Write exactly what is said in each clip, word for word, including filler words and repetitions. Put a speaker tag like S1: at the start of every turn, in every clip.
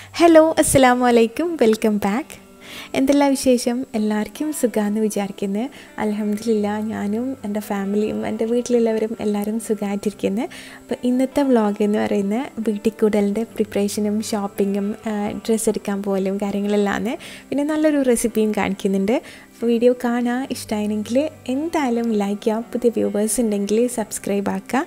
S1: Hello, Assalamu alaikum, welcome back. എന്തെല്ലാം വിശേഷം എല്ലാവർക്കും സുഖാന്ന് വിചാരിക്കുന്നു അൽഹംദുലില്ലാ ഞാനും എൻ്റെ ഫാമിലിയും എൻ്റെ വീട്ടിലുള്ളവരും എല്ലാവരും സുഖമായിട്ടിരിക്കുന്നു അപ്പോൾ ഇന്നത്തെ വ്ളോഗ് എന്ന് പറയുന്നത് വീട്ടിക്കൂടലിൻ്റെ പ്രിപ്പറേഷനും ഷോപ്പിങ്ങും ഡ്രസ്സ് എടുക്കാൻ പോലും കാര്യങ്ങളെല്ലാം പിന്നെ നല്ലൊരു റെസിപ്പിയും കാണിക്കുന്നുണ്ട് അപ്പോൾ വീഡിയോ കാണാൻ ഇഷ്ടമായെങ്കിൽ എന്തായാലും ലൈക്ക് ചെയ്യാം പുതിയ വ്യൂവേഴ്സ് ഉണ്ടെങ്കിൽ സബ്സ്ക്രൈബ് ആക്കുക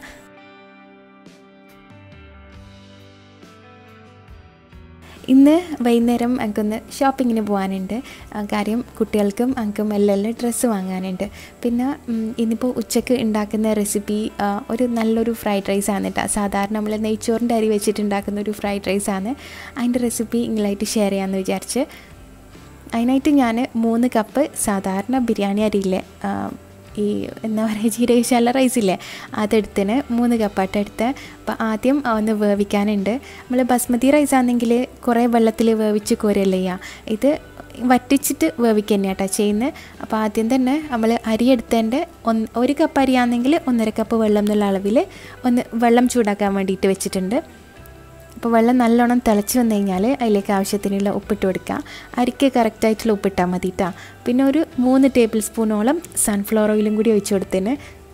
S1: ഇന്ന് വൈകുന്നേരം എനിക്കൊന്ന് ഷോപ്പിങ്ങിന് പോകാനുണ്ട് കാര്യം കുട്ടികൾക്കും എനിക്കും എല്ലാം ഡ്രസ്സ് വാങ്ങാനുണ്ട് പിന്നെ ഇന്നിപ്പോൾ ഉച്ചയ്ക്ക് ഉണ്ടാക്കുന്ന റെസിപ്പി ഒരു നല്ലൊരു ഫ്രൈഡ് റൈസ് ആണ് കേട്ടോ സാധാരണ നമ്മൾ നെയ്ച്ചോറിൻ്റെ അരി വെച്ചിട്ട് ഉണ്ടാക്കുന്ന ഒരു ഫ്രൈഡ് റൈസ് ആണ് അതിൻ്റെ റെസിപ്പി നിങ്ങളായിട്ട് ഷെയർ ചെയ്യാമെന്ന് വിചാരിച്ച് അതിനായിട്ട് ഞാൻ മൂന്ന് കപ്പ് സാധാരണ ബിരിയാണി അരിയില്ലേ ഈ എന്താ പറയുക ജീരകശാല റൈസില്ലേ അതെടുത്തിന് മൂന്ന് കപ്പാട്ട് എടുത്ത് അപ്പോൾ ആദ്യം ഒന്ന് വേവിക്കാനുണ്ട് നമ്മൾ ബസ്മതി റൈസ് ആണെങ്കിൽ കുറേ വെള്ളത്തിൽ വേവിച്ച് കോരല്ലേ ചെയ്യുക ഇത് വറ്റിച്ചിട്ട് വേവിക്കുക തന്നെയാണ് കേട്ടോ ചെയ്യുന്നത് അപ്പോൾ ആദ്യം തന്നെ നമ്മൾ അരി എടുത്തതിൻ്റെ ഒന്ന് ഒരു കപ്പ് അരിയാണെങ്കിൽ ഒന്നര കപ്പ് വെള്ളം എന്നുള്ള അളവിൽ ഒന്ന് വെള്ളം ചൂടാക്കാൻ വേണ്ടിയിട്ട് വെച്ചിട്ടുണ്ട് അപ്പോൾ വെള്ളം നല്ലോണം തിളച്ച് വന്നു കഴിഞ്ഞാൽ അതിലേക്ക് ആവശ്യത്തിനുള്ള ഉപ്പിട്ട് കൊടുക്കുക അരിക്ക് കറക്റ്റായിട്ടുള്ള ഉപ്പിട്ടാൽ മതി കേട്ടോ പിന്നെ ഒരു മൂന്ന് ടേബിൾ സ്പൂണോളം സൺഫ്ലവർ ഓയിലും കൂടി ഒഴിച്ച് കൊടുത്തിന്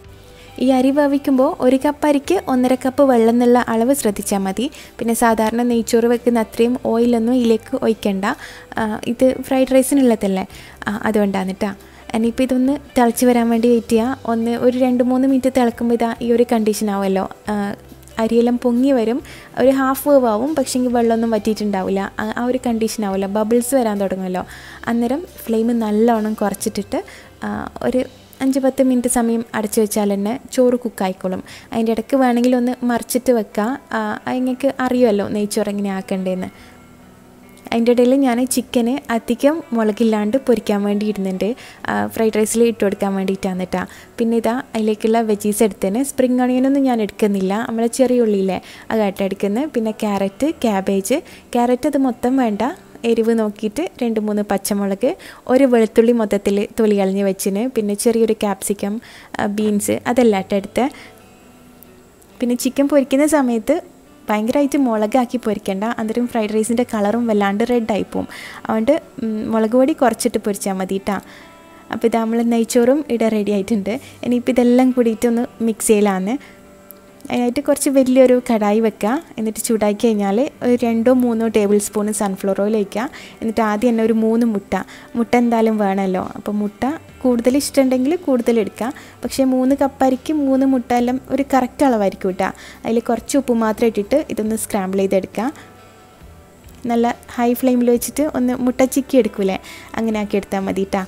S1: ഈ അരി വേവിക്കുമ്പോൾ ഒരു കപ്പ് അരിക്ക് ഒന്നര കപ്പ് വെള്ളം എന്നുള്ള അളവ് ശ്രദ്ധിച്ചാൽ മതി പിന്നെ സാധാരണ നെയ്ച്ചോറ് വെക്കുന്ന അത്രയും ഓയിലൊന്നും ഇതിലേക്ക് ഒഴിക്കണ്ട ഇത് ഫ്രൈഡ് റൈസിനുള്ളതല്ലേ അതുകൊണ്ടാണ് കേട്ടോ ഇനിയിപ്പോൾ ഇതൊന്ന് തിളച്ച് വരാൻ വേണ്ടി വെയിറ്റ് ചെയ്യുക ഒന്ന് ഒരു രണ്ട് മൂന്ന് മിനിറ്റ് തിളക്കുമ്പോൾ ഇതാ ഈ ഒരു കണ്ടീഷൻ ആവുമല്ലോ അരിയെല്ലാം പൊങ്ങി വരും ഒരു ഹാഫ് വേവ് ആവും പക്ഷേങ്കിൽ വെള്ളമൊന്നും വറ്റിയിട്ടുണ്ടാവില്ല ആ ഒരു കണ്ടീഷൻ ആവില്ല ബബിൾസ് വരാൻ തുടങ്ങുമല്ലോ അന്നേരം ഫ്ലെയിം നല്ലോണം കുറച്ചിട്ടിട്ട് ഒരു അഞ്ച് പത്ത് മിനിറ്റ് സമയം അടച്ചു വെച്ചാൽ തന്നെ ചോറ് കുക്കായിക്കോളും അതിൻ്റെ ഇടയ്ക്ക് വേണമെങ്കിൽ ഒന്ന് മറിച്ചിട്ട് വെക്കുക നിങ്ങൾക്ക് അറിയുമല്ലോ നെയ്ച്ചോറ് എങ്ങനെ ആക്കേണ്ടതെന്ന് അതിൻ്റെ ഇടയിൽ ഞാൻ ചിക്കന് അധികം മുളകില്ലാണ്ട് പൊരിക്കാൻ വേണ്ടി ഇടുന്നുണ്ട് ഫ്രൈഡ് റൈസിൽ ഇട്ട് കൊടുക്കാൻ വേണ്ടിയിട്ടാണ് കേട്ടോ പിന്നെ ഇതാ അതിലേക്കുള്ള വെജീസ് എടുത്തതിന് സ്പ്രിംഗ് ഓണിയനൊന്നും ഞാൻ എടുക്കുന്നില്ല നമ്മളെ ചെറിയ ഉള്ളിയില്ലേ അതായിട്ട് എടുക്കുന്നത് പിന്നെ ക്യാരറ്റ് ക്യാബേജ് ക്യാരറ്റ് അത് മൊത്തം വേണ്ട എരിവ് നോക്കിയിട്ട് രണ്ട് മൂന്ന് പച്ചമുളക് ഒരു വെളുത്തുള്ളി മൊത്തത്തിൽ തൊലി കളഞ്ഞ് വെച്ചിന് പിന്നെ ചെറിയൊരു ക്യാപ്സിക്കം ബീൻസ് അതെല്ലാം ഇട്ട് എടുത്ത് പിന്നെ ചിക്കൻ പൊരിക്കുന്ന സമയത്ത് ഭയങ്കരമായിട്ട് മുളകാക്കി പൊരിക്കേണ്ട അന്നേരം ഫ്രൈഡ് റൈസിൻ്റെ കളറും വല്ലാണ്ട് റെഡായി പോവും അതുകൊണ്ട് മുളക് പൊടി കുറച്ചിട്ട് പൊരിച്ചാൽ മതി കേട്ടോ അപ്പോൾ ഇത് നമ്മൾ നെയ്ച്ചോറും ഇവിടെ റെഡി ആയിട്ടുണ്ട് ഇനിയിപ്പോൾ ഇതെല്ലാം കൂടിയിട്ടൊന്ന് മിക്സ് ചെയ്യലാന്ന് അതിനായിട്ട് കുറച്ച് വലിയൊരു കടായി വെക്കുക എന്നിട്ട് ചൂടാക്കി കഴിഞ്ഞാൽ ഒരു രണ്ടോ മൂന്നോ ടേബിൾ സ്പൂൺ സൺഫ്ലവർ ഓയിൽ ഒഴിക്കുക എന്നിട്ട് ആദ്യം തന്നെ ഒരു മൂന്ന് മുട്ട മുട്ട എന്തായാലും വേണമല്ലോ അപ്പോൾ മുട്ട കൂടുതൽ ഇഷ്ടമുണ്ടെങ്കിൽ കൂടുതൽ എടുക്കുക പക്ഷേ മൂന്ന് കപ്പരിക്ക് മൂന്ന് മുട്ട എല്ലാം ഒരു കറക്റ്റ് അളവായിരിക്കും കേട്ടോ അതിൽ കുറച്ച് ഉപ്പ് മാത്രം ഇട്ടിട്ട് ഇതൊന്ന് സ്ക്രാമ്പിൾ ചെയ്തെടുക്കുക നല്ല ഹൈ ഫ്ലെയിമിൽ വെച്ചിട്ട് ഒന്ന് മുട്ട ചിക്കി എടുക്കൂലേ അങ്ങനെ ആക്കി എടുത്താൽ മതി കേട്ടോ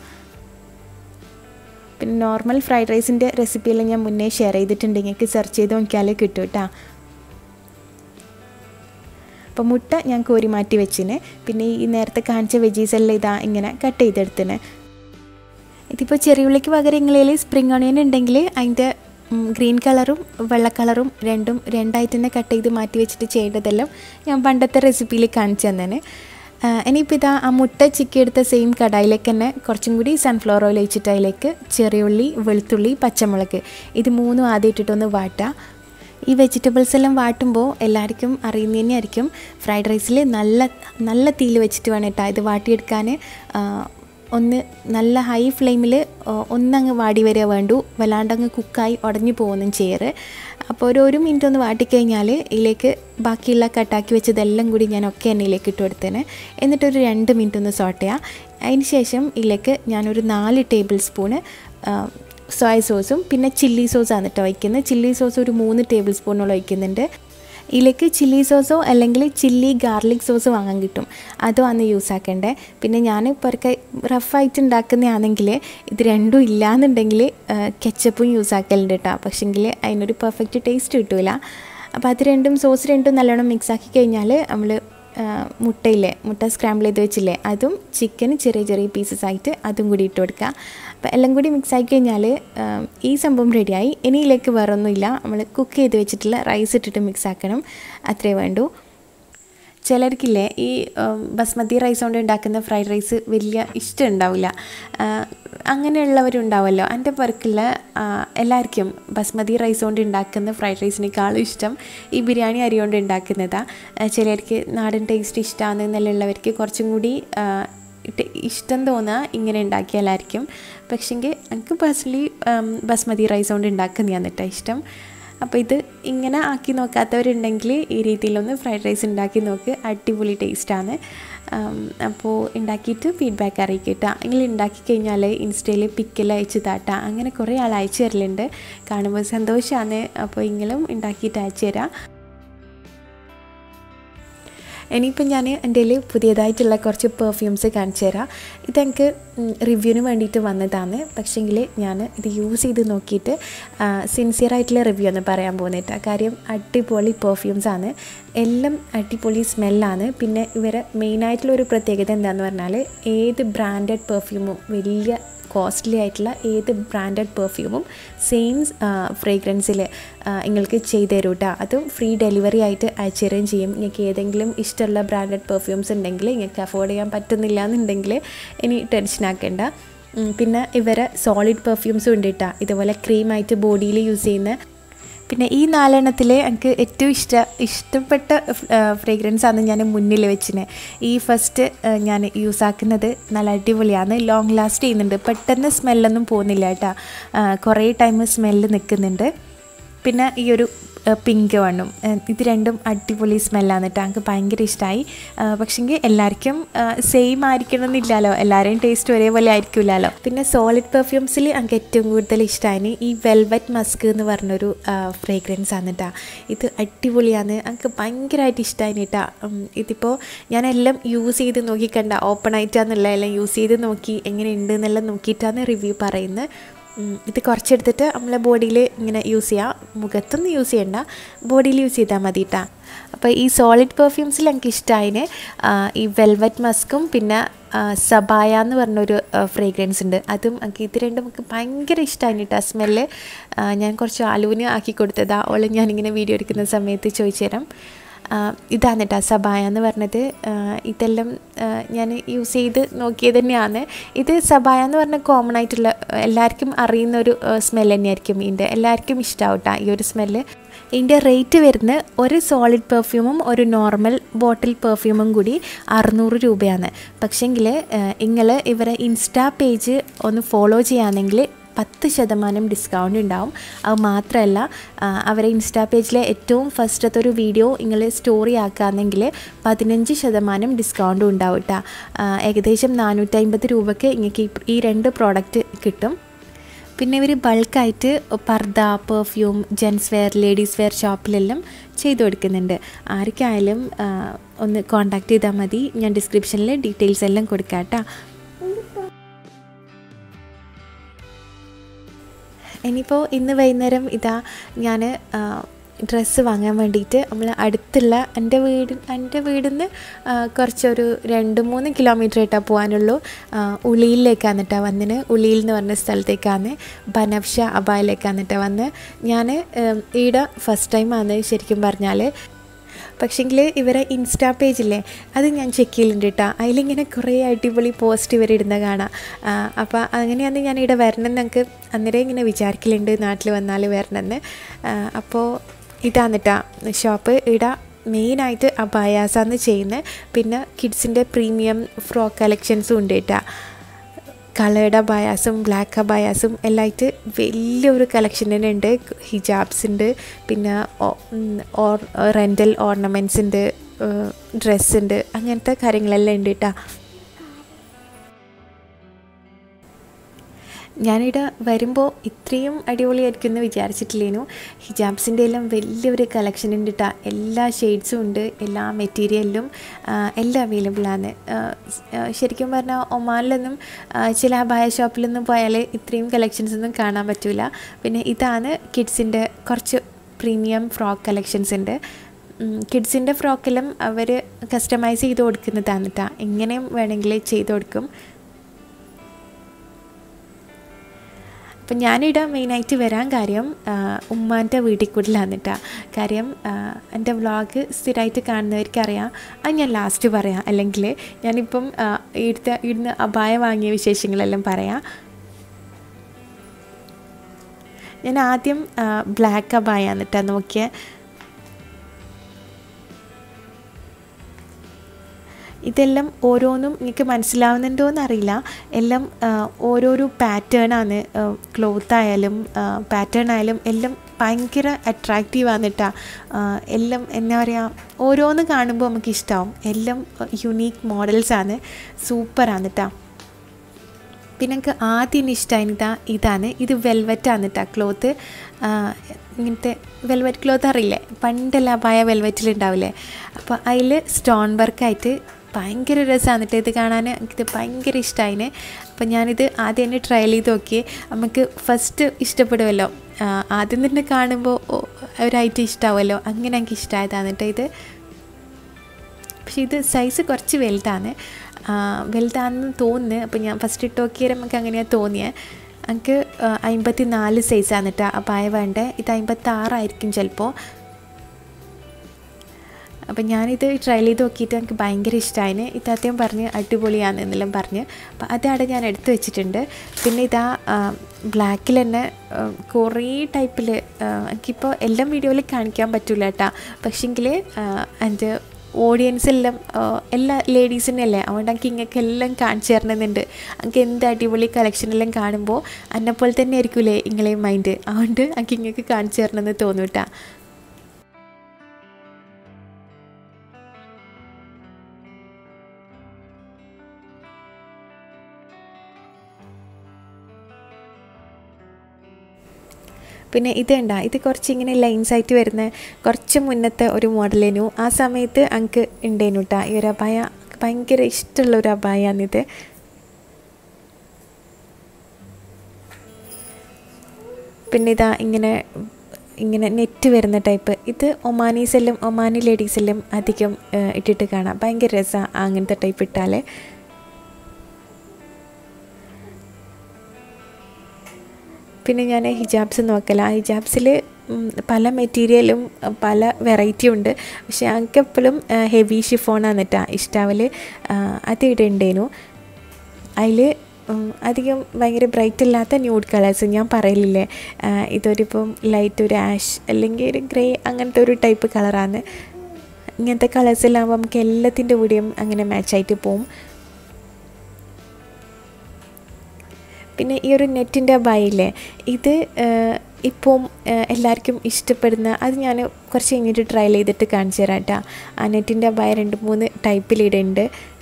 S1: പിന്നെ നോർമൽ ഫ്രൈഡ് റൈസിൻ്റെ റെസിപ്പിയെല്ലാം ഞാൻ മുന്നേ ഷെയർ ചെയ്തിട്ടുണ്ട് നിങ്ങൾക്ക് സെർച്ച് ചെയ്ത് നോക്കിയാലേ കിട്ടും കേട്ടോ അപ്പോൾ മുട്ട ഞാൻ കോരി മാറ്റി വെച്ചിന് പിന്നെ ഈ നേരത്തെ കാണിച്ച വെജീസ് എല്ലാം ഇതാ ഇങ്ങനെ കട്ട് ചെയ്തെടുത്തിന് ഇതിപ്പോൾ ചെറിയുള്ളിക്ക് പകരം ഇങ്ങളേൽ സ്പ്രിംഗ് ഓണിയൻ ഉണ്ടെങ്കിൽ അതിൻ്റെ ഗ്രീൻ കളറും വെള്ള കളറും രണ്ടും രണ്ടായിട്ട് തന്നെ കട്ട് ചെയ്ത് മാറ്റി വെച്ചിട്ട് ചെയ്തതെല്ലാം ഞാൻ പണ്ടത്തെ റെസിപ്പിയിൽ കാണിച്ചു തന്നെ ഇനിയിപ്പോൾ ഇതാ ആ മുട്ട ചിക്കി എടുത്ത സെയിം കടായിലേക്ക് തന്നെ കുറച്ചും കൂടി സൺഫ്ലവർ ഓയിൽ ഒഴിച്ചിട്ട് അതിലേക്ക് ചെറിയുള്ളി വെളുത്തുള്ളി പച്ചമുളക് ഇത് മൂന്നും ആദ്യം ഇട്ടിട്ടൊന്ന് വാട്ടുക ഈ വെജിറ്റബിൾസ് എല്ലാം വാട്ടുമ്പോൾ എല്ലാവർക്കും അറിയുന്നത് തന്നെയായിരിക്കും ഫ്രൈഡ് റൈസിൽ നല്ല നല്ല തീയിൽ വെച്ചിട്ട് വേണം കേട്ടോ ഇത് വാട്ടിയെടുക്കാൻ ഒന്ന് നല്ല ഹൈ ഫ്ലെയിമിൽ ഒന്നങ്ങ് വാടി വരിക വേണ്ടു വല്ലാണ്ടങ്ങ് കുക്കായി ഉടഞ്ഞു പോകുന്നും ചെയ്യാറ് അപ്പോൾ ഒരു ഒരു മിനിറ്റ് ഒന്ന് വാട്ടിക്കഴിഞ്ഞാൽ ഇതിലേക്ക് ബാക്കിയുള്ള കട്ടാക്കി വെച്ചതെല്ലാം കൂടി ഞാൻ ഒക്കെ എണ്ണയിലേക്ക് ഇട്ട് കൊടുത്തേനെ എന്നിട്ടൊരു രണ്ട് മിനിറ്റ് ഒന്ന് സോട്ട് ചെയ്യാം അതിന് ശേഷം ഇതിലേക്ക് ഞാനൊരു നാല് ടേബിൾ സ്പൂണ് സോയ സോസും പിന്നെ ചില്ലി സോസാണ് കേട്ടോ വയ്ക്കുന്നത് ചില്ലി സോസ് ഒരു മൂന്ന് ടേബിൾ സ്പൂണോളം വയ്ക്കുന്നുണ്ട് ഇതിലേക്ക് ചില്ലി സോസോ അല്ലെങ്കിൽ ചില്ലി ഗാർലിക് സോസ് വാങ്ങാൻ കിട്ടും അതും അന്ന് യൂസ് ആക്കണ്ടേ പിന്നെ ഞാൻ പുറക്കെ റഫായിട്ട് ഉണ്ടാക്കുന്നതാണെങ്കിൽ ഇത് രണ്ടും ഇല്ലയെന്നുണ്ടെങ്കിൽ കെച്ചപ്പും യൂസ് ആക്കലുണ്ട് കേട്ടോ പക്ഷേങ്കിൽ അതിനൊരു പെർഫെക്റ്റ് ടേസ്റ്റ് കിട്ടില്ല അപ്പോൾ അത് രണ്ടും സോസ് രണ്ടും നല്ലോണം മിക്സ് ആക്കി കഴിഞ്ഞാൽ നമ്മൾ മുട്ടയില്ലേ മുട്ട സ്ക്രാമ്പിൾ ചെയ്ത് വെച്ചില്ലേ അതും ചിക്കൻ ചെറിയ ചെറിയ പീസസ് ആയിട്ട് അതും കൂടി ഇട്ട് കൊടുക്കുക അപ്പോൾ എല്ലാം കൂടി മിക്സ് ആക്കി കഴിഞ്ഞാൽ ഈ സംഭവം റെഡിയായി ഇനിയിലേക്ക് വേറെ ഒന്നുമില്ല നമ്മൾ കുക്ക് ചെയ്ത് വെച്ചിട്ടുള്ള റൈസ് ഇട്ടിട്ട് മിക്സ് ആക്കണം അത്രേ വേണ്ടൂ ചിലർക്കില്ലേ ഈ ബസ്മതി റൈസ് കൊണ്ട് ഉണ്ടാക്കുന്ന ഫ്രൈഡ് റൈസ് വലിയ ഇഷ്ടം ഉണ്ടാവില്ല. അങ്ങനെയുള്ളവരുണ്ടാവുമല്ലോ. എൻ്റെ പേർക്കുള്ള എല്ലാവർക്കും ബസ്മതി റൈസ് കൊണ്ട് ഉണ്ടാക്കുന്ന ഫ്രൈഡ് റൈസിനേക്കാളും ഇഷ്ടം ഈ ബിരിയാണി അരി കൊണ്ട് ഉണ്ടാക്കുന്നതാണ്. ചിലർക്ക് നാടൻ ടേസ്റ്റ് ഇഷ്ടമാണ് എന്നുള്ളവർക്ക് കുറച്ചും കൂടി ഇഷ്ടം തോന്നുക ഇങ്ങനെ ഉണ്ടാക്കിയാലായിരിക്കും. പക്ഷെങ്കിൽ എനിക്ക് പേഴ്സണലി ബസ്മതി റൈസ് കൊണ്ട് ഉണ്ടാക്കുന്നതാണ് കേട്ടോ ഇഷ്ടം. അപ്പോൾ ഇത് ഇങ്ങനെ ആക്കി നോക്കാത്തവരുണ്ടെങ്കിൽ ഈ രീതിയിലൊന്ന് ഫ്രൈഡ് റൈസ് ഉണ്ടാക്കി നോക്ക്, അടിപൊളി ടേസ്റ്റാണ്. അപ്പോൾ ഉണ്ടാക്കിയിട്ട് ഫീഡ്ബാക്ക് അറിയിക്കട്ടോ. നിങ്ങൾ ഉണ്ടാക്കി കഴിഞ്ഞാൽ ഇൻസ്റ്റയിൽ പിക്കെല്ലാം അയച്ച് താട്ടാ. അങ്ങനെ കുറേ ആൾ അയച്ചു തരലുണ്ട്, കാണുമ്പോൾ സന്തോഷമാണ്. അപ്പോൾ നിങ്ങളും ഉണ്ടാക്കിയിട്ട് അയച്ചു തരാം. ഇനിയിപ്പോൾ ഞാൻ എൻ്റെ കയ്യിൽ പുതിയതായിട്ടുള്ള കുറച്ച് പെർഫ്യൂംസ് കാണിച്ചു തരാം. ഇതെനിക്ക് റിവ്യൂവിന് വേണ്ടിയിട്ട് വന്നതാണ്. പക്ഷേങ്കിൽ ഞാൻ ഇത് യൂസ് ചെയ്ത് നോക്കിയിട്ട് സിൻസിയറായിട്ടുള്ള റിവ്യൂ ഒന്ന് പറയാൻ പോകുന്നിട്ടാണ്. കാര്യം അടിപൊളി പെർഫ്യൂംസാണ്, എല്ലാം അടിപൊളി സ്മെല്ലാണ്. പിന്നെ ഇവരെ മെയിനായിട്ടുള്ളൊരു പ്രത്യേകത എന്താണെന്ന് പറഞ്ഞാൽ ഏത് ബ്രാൻഡഡ് പെർഫ്യൂമും വലിയ കോസ്റ്റ്ലി ആയിട്ടുള്ള ഏത് ബ്രാൻഡഡ് പെർഫ്യൂമും സെയിം ഫ്രേഗ്രൻസിൽ നിങ്ങൾക്ക് ചെയ്തു തരും കേട്ടോ. അതും ഫ്രീ ഡെലിവറി ആയിട്ട് അയച്ചു തരുകയും ചെയ്യും. നിങ്ങൾക്ക് ഏതെങ്കിലും ഇഷ്ടമുള്ള ബ്രാൻഡഡ് പെർഫ്യൂംസ് ഉണ്ടെങ്കിൽ നിങ്ങൾക്ക് അഫോർഡ് ചെയ്യാൻ പറ്റുന്നില്ല എന്നുണ്ടെങ്കിൽ ഇനി ടെൻഷൻ ആക്കേണ്ട. പിന്നെ ഇവരെ സോളിഡ് പെർഫ്യൂംസും ഉണ്ട് കേട്ടോ, ഇതുപോലെ ക്രീമായിട്ട് ബോഡിയിൽ യൂസ് ചെയ്യുന്ന. പിന്നെ ഈ നാലെണ്ണത്തിൽ എനിക്ക് ഏറ്റവും ഇഷ്ട ഇഷ്ടപ്പെട്ട ഫ്രേഗ്രൻസാണ് ഞാൻ മുന്നിൽ വെച്ചിന്. ഈ ഫസ്റ്റ് ഞാൻ യൂസ് ആക്കുന്നത് നല്ല അടിപൊളിയാണ്, ലോങ് ലാസ്റ്റ് ചെയ്യുന്നുണ്ട്, പെട്ടെന്ന് സ്മെല്ലൊന്നും പോകുന്നില്ല കേട്ടോ, കുറേ ടൈം സ്മെല്ല് നിൽക്കുന്നുണ്ട്. പിന്നെ ഈ ഒരു പിങ്ക് വണ്ണും, ഇത് രണ്ടും അടിപൊളി സ്മെല്ലാണ് കേട്ടോ, എനിക്ക് ഭയങ്കര ഇഷ്ടമായി. പക്ഷെങ്കിൽ എല്ലാവർക്കും സെയിം ആയിരിക്കണം എന്നില്ലല്ലോ, എല്ലാവരെയും ടേസ്റ്റ് ഒരേപോലെ ആയിരിക്കില്ലല്ലോ. പിന്നെ സോളിഡ് പെർഫ്യൂംസിൽ എനിക്ക് ഏറ്റവും കൂടുതൽ ഇഷ്ടമായി ഈ വെൽവെറ്റ് മസ്ക് എന്ന് പറഞ്ഞൊരു ഫ്രേഗ്രൻസ് ആണ് കേട്ടോ. ഇത് അടിപൊളിയാണ്, എനിക്ക് ഭയങ്കരമായിട്ട് ഇഷ്ടമായി കേട്ടോ. ഇതിപ്പോൾ ഞാനെല്ലാം യൂസ് ചെയ്ത് നോക്കിക്കണ്ട, ഓപ്പൺ ആയിട്ടാണെന്നുള്ള എല്ലാം യൂസ് ചെയ്ത് നോക്കി എങ്ങനെയുണ്ട് എന്നെല്ലാം നോക്കിയിട്ടാണ് റിവ്യൂ പറയുന്നത്. ഇത് കുറച്ചെടുത്തിട്ട് നമ്മളെ ബോഡിയിൽ ഇങ്ങനെ യൂസ് ചെയ്യാം, മുഖത്തൊന്നും യൂസ് ചെയ്യണ്ട, ബോഡിയിൽ യൂസ് ചെയ്താൽ മതി കേട്ടോ. അപ്പോൾ ഈ സോളിഡ് പെർഫ്യൂംസിൽ എനിക്ക് ഇഷ്ടമായിന് ഈ വെൽവെറ്റ് മസ്കും പിന്നെ സബായ എന്ന് പറഞ്ഞൊരു ഫ്രേഗ്രൻസ് ഉണ്ട്, അതും എനിക്ക് ഇത് രണ്ടും നമുക്ക് ഭയങ്കര ഇഷ്ടമായി കേട്ടോ. സ്മെല്ല് ഞാൻ കുറച്ച് ആലുവിന് ആക്കി കൊടുത്തതാണ്, ഓളെ ഞാനിങ്ങനെ വീഡിയോ എടുക്കുന്ന സമയത്ത് ചോദിച്ചു തരാം. ഇതാണ് കേട്ടോ സബായ എന്ന് പറഞ്ഞത്. ഇതെല്ലാം ഞാൻ യൂസ് ചെയ്ത് നോക്കിയത് തന്നെയാണ്. ഇത് സബായ എന്ന് പറഞ്ഞാൽ കോമൺ ആയിട്ടുള്ള എല്ലാവർക്കും അറിയുന്നൊരു സ്മെല്ല് തന്നെയായിരിക്കും, ഇതിൻ്റെ എല്ലാവർക്കും ഇഷ്ടമാവും കേട്ടോ ഈ ഒരു സ്മെല്ല്. ഇതിൻ്റെ റേറ്റ് വരുന്ന ഒരു സോളിഡ് പെർഫ്യൂമും ഒരു നോർമൽ ബോട്ടിൽ പെർഫ്യൂമും കൂടി അറുന്നൂറ് രൂപയാണ്. പക്ഷേങ്കിൽ നിങ്ങൾ ഇവരെ ഇൻസ്റ്റാ പേജ് ഒന്ന് ഫോളോ ചെയ്യുകയാണെങ്കിൽ പത്ത് ശതമാനം ഡിസ്കൗണ്ട് ഉണ്ടാവും. അത് മാത്രമല്ല അവരെ ഇൻസ്റ്റാ പേജിലെ ഏറ്റവും ഫസ്റ്റത്തെ ഒരു വീഡിയോ നിങ്ങൾ സ്റ്റോറി ആക്കുകയാണെങ്കിൽ പതിനഞ്ച് ശതമാനം ഡിസ്കൗണ്ടും ഉണ്ടാവും കേട്ടോ. ഏകദേശം നാനൂറ്റി അമ്പത് രൂപയ്ക്ക് നിങ്ങൾക്ക് ഈ രണ്ട് പ്രോഡക്റ്റ് കിട്ടും. പിന്നെ ഇവർ ബൾക്കായിട്ട് പർദ, perfume, gents wear, ladies wear ഷോപ്പിലെല്ലാം ചെയ്തു കൊടുക്കുന്നുണ്ട്. ആർക്കായാലും ഒന്ന് കോൺടാക്റ്റ് ചെയ്താൽ മതി, ഞാൻ ഡിസ്ക്രിപ്ഷനിൽ ഡീറ്റെയിൽസ് എല്ലാം കൊടുക്കാം കേട്ടോ. ഇനിയിപ്പോൾ ഇന്ന് വൈകുന്നേരം ഇതാ ഞാൻ ഡ്രസ്സ് വാങ്ങാൻ വേണ്ടിയിട്ട് നമ്മൾ അടുത്തുള്ള എൻ്റെ വീട് എൻ്റെ വീടിൽ നിന്ന് കുറച്ചൊരു രണ്ട് മൂന്ന് കിലോമീറ്റർ ആയിട്ടാണ് പോകാനുള്ളൂ. ഉളിയിലേക്കാണ് കേട്ടോ വന്നിന്, ഉളിയിൽ എന്ന് പറഞ്ഞ സ്ഥലത്തേക്കാണ്, ബനഫ്ഷ അബായയിലേക്കാണ് കേട്ടോ വന്ന്. ഞാൻ ഈടെ ഫസ്റ്റ് ടൈമാണ് ശരിക്കും പറഞ്ഞാൽ. പക്ഷേങ്കിൽ ഇവരെ ഇൻസ്റ്റാ പേജില്ലേ അത് ഞാൻ ചെക്ക് ചെയ്യലുണ്ട് കേട്ടോ, അതിലിങ്ങനെ കുറേ അടിപൊളി പോസ്റ്റ് ഇവരിടുന്ന കാണാം. അപ്പോൾ അങ്ങനെയാണ് ഞാൻ ഇവിടെ വരണമെന്ന് ഞങ്ങൾക്ക് അന്നേരം ഇങ്ങനെ വിചാരിക്കലുണ്ട്, നാട്ടിൽ വന്നാൽ വരണമെന്ന്. അപ്പോൾ ഇതാണ് കേട്ടോ ഷോപ്പ്. ഇവിടെ മെയിനായിട്ട് അബായാസാണ് ചെയ്യുന്നത്. പിന്നെ കിഡ്സിൻ്റെ പ്രീമിയം ഫ്രോക്ക് കളക്ഷൻസും ഉണ്ട് കേട്ടോ. കളേർഡ് അബായാസും ബ്ലാക്ക് അബായാസും എല്ലാമായിട്ട് വലിയൊരു കളക്ഷൻ തന്നെ ഉണ്ട്. ഹിജാബ്സ് ഉണ്ട്, പിന്നെ റെൻ്റൽ ഓർണമെൻറ്റ്സ് ഉണ്ട്, ഡ്രസ്സ് ഉണ്ട്, അങ്ങനത്തെ കാര്യങ്ങളെല്ലാം ഉണ്ട് കേട്ടോ. ഞാനിവിടെ വരുമ്പോൾ ഇത്രയും അടിപൊളിയായിരിക്കും എന്ന് വിചാരിച്ചിട്ടില്ലേനു. ഹിജാബ്സിൻ്റെ എല്ലാം വലിയൊരു കളക്ഷൻ ഉണ്ട് കേട്ടോ, എല്ലാ ഷെയ്ഡ്സും ഉണ്ട്, എല്ലാ മെറ്റീരിയലിലും എല്ലാം അവൈലബിളാണ്. ശരിക്കും പറഞ്ഞാൽ ഒമാനിലൊന്നും ചില അബായ ഷോപ്പിലൊന്നും പോയാൽ ഇത്രയും കളക്ഷൻസ് ഒന്നും കാണാൻ പറ്റില്ല. പിന്നെ ഇതാണ് കിഡ്സിൻ്റെ കുറച്ച് പ്രീമിയം ഫ്രോക്ക് കളക്ഷൻസ് ഉണ്ട്. കിഡ്സിൻ്റെ ഫ്രോക്കെല്ലാം അവർ കസ്റ്റമൈസ് ചെയ്ത് കൊടുക്കുന്നതാണ് കേട്ടോ, എങ്ങനെയും വേണമെങ്കിൽ ചെയ്ത് കൊടുക്കും. അപ്പം ഞാനിവിടെ മെയിനായിട്ട് വരാൻ കാര്യം ഉമ്മാൻ്റെ വീട്ടിൽ കൂടിലാണ് കേട്ടോ. കാര്യം എൻ്റെ വ്ളോഗ് സ്ഥിരമായിട്ട് കാണുന്നവർക്കറിയാം. അത് ഞാൻ ലാസ്റ്റ് പറയാം, അല്ലെങ്കിൽ ഞാനിപ്പം ഇവിടുത്തെ ഇവിടുന്ന് അബായ വാങ്ങിയ വിശേഷങ്ങളെല്ലാം പറയാം. ഞാൻ ആദ്യം ബ്ലാക്ക് അബായ എന്നിട്ടാ നോക്കിയ. ഇതെല്ലാം ഓരോന്നും എനിക്ക് മനസ്സിലാവുന്നുണ്ടോയെന്ന് അറിയില്ല. എല്ലാം ഓരോരോ പാറ്റേണാണ്. ക്ലോത്ത് ആയാലും പാറ്റേൺ ആയാലും എല്ലാം ഭയങ്കര അട്രാക്റ്റീവ് ആണെട്ടാ. എല്ലാം എന്താ പറയുക, ഓരോന്ന് കാണുമ്പോൾ നമുക്ക് ഇഷ്ടമാവും. എല്ലാം യുണീക്ക് മോഡൽസാണ്, സൂപ്പറാണ് കേട്ടോ. പിന്നെ എനിക്ക് ആദ്യം ഇഷ്ടമായിട്ടാ ഇതാണ്. ഇത് വെൽവെറ്റാണ് കേട്ടോ ക്ലോത്ത്. ഇങ്ങനത്തെ വെൽവെറ്റ് ക്ലോത്ത് അറിയില്ലേ, പണ്ടെല്ലാം അബായ വെൽവെറ്റിലുണ്ടാവില്ലേ. അപ്പോൾ അതിൽ സ്റ്റോൺ വർക്കായിട്ട് ഭയങ്കര രസമാണ് കേട്ടോ ഇത് കാണാൻ. എനിക്കിത് ഭയങ്കര ഇഷ്ടമായിന്. അപ്പം ഞാനിത് ആദ്യം തന്നെ ട്രയൽ ചെയ്ത് നോക്കി. നമുക്ക് ഫസ്റ്റ് ഇഷ്ടപ്പെടുമല്ലോ, ആദ്യം തന്നെ കാണുമ്പോൾ ഒരായിട്ട് ഇഷ്ടമാവുമല്ലോ, അങ്ങനെ എനിക്ക് ഇഷ്ടമായതാണ് കേട്ടോ ഇത്. പക്ഷേ ഇത് സൈസ് കുറച്ച് വലുതാണ് വലുതാണെന്ന് തോന്നുന്നു. അപ്പോൾ ഞാൻ ഫസ്റ്റ് ഇട്ട് നോക്കിയാൽ നമുക്ക് അങ്ങനെയാണ് തോന്നിയത്. എനിക്ക് അമ്പത്തി നാല് സൈസാണ് കേട്ടോ അബായ വേണ്ടത്. ഇത് അമ്പത്താറായിരിക്കും ചിലപ്പോൾ. അപ്പം ഞാനിത് ട്രയൽ ചെയ്ത് നോക്കിയിട്ട് എനിക്ക് ഭയങ്കര ഇഷ്ടമായിന്. ഇതാദ്യം പറഞ്ഞ് അടിപൊളിയാണ് എന്നെല്ലാം പറഞ്ഞ്. അപ്പം അതവിടെ ഞാൻ എടുത്ത് വെച്ചിട്ടുണ്ട്. പിന്നെ ഇതാ ബ്ലാക്കിൽ തന്നെ കുറേ ടൈപ്പിൽ, എനിക്കിപ്പോൾ എല്ലാം വീഡിയോയിൽ കാണിക്കാൻ പറ്റില്ല കേട്ടോ. പക്ഷേങ്കിൽ എൻ്റെ ഓഡിയൻസ് എല്ലാം എല്ലാ ലേഡീസിനെ അല്ലേ, അതുകൊണ്ട് എനിക്ക് ഇങ്ങൾക്ക് എല്ലാം കാണിച്ചു തരണമെന്നുണ്ട്. എനിക്ക് എന്ത് അടിപൊളി കളക്ഷനെല്ലാം കാണുമ്പോൾ എന്നെപ്പോലെ തന്നെ ആയിരിക്കില്ലേ ഇങ്ങളെയും മൈൻഡ്. അതുകൊണ്ട് എനിക്ക് ഇങ്ങൾക്ക് കാണിച്ചു തരണമെന്ന് തോന്നും കേട്ടോ. പിന്നെ ഇതുണ്ടാ, ഇത് കുറച്ച് ഇങ്ങനെ ലൈൻസ് ആയിട്ട് വരുന്ന കുറച്ച് മുന്നത്തെ ഒരു മോഡലേനു. ആ സമയത്ത് എനിക്ക് ഉണ്ടേനു കേട്ടോ ഈ ഒരു അബായ. ഭയങ്കര ഇഷ്ടമുള്ള ഒരു അബായാണിത്. പിന്നെ ഇതാ ഇങ്ങനെ ഇങ്ങനെ നെറ്റ് വരുന്ന ടൈപ്പ്. ഇത് ഒമാനീസെല്ലാം ഒമാനി ലേഡീസെല്ലാം അധികം ഇട്ടിട്ട് കാണാം. ഭയങ്കര രസമാണ് അങ്ങനത്തെ ടൈപ്പ് ഇട്ടാൽ. പിന്നെ ഞാൻ ഹിജാബ്സ് നോക്കല. ഹിജാബ്സിൽ പല മെറ്റീരിയലും പല വെറൈറ്റി ഉണ്ട്. പക്ഷേ ഞങ്ങൾക്ക് എപ്പോഴും ഹെവി ഷിഫോണാണ് കേട്ടോ ഇഷ്ടാവൽ. അത് ഇടണ്ടേനു. അതിൽ അധികം ഭയങ്കര ബ്രൈറ്റ് അല്ലാത്ത ന്യൂഡ് കളേഴ്സ് ഞാൻ പറയലില്ലേ, ഇതൊരിപ്പം ലൈറ്റ് ഒരു ആഷ് അല്ലെങ്കിൽ ഒരു ഗ്രേ അങ്ങനത്തെ ഒരു ടൈപ്പ് കളറാണ്. ഇങ്ങനത്തെ കളേഴ്സെല്ലാകുമ്പോൾ നമുക്ക് എല്ലാത്തിൻ്റെ കൂടെയും അങ്ങനെ മാച്ചായിട്ട് പോവും. പിന്നെ ഈ ഒരു നെറ്റിൻ്റെ അബായില്ലേ, ഇത് ഇപ്പം എല്ലാവർക്കും ഇഷ്ടപ്പെടുന്ന, അത് ഞാൻ കുറച്ച് കഴിഞ്ഞിട്ട് ട്രയൽ ചെയ്തിട്ട് കാണിച്ചു തരാം കേട്ടോ. ആ നെറ്റിൻ്റെ അബായ രണ്ട് മൂന്ന് ടൈപ്പിലിടുന്നുണ്ട്.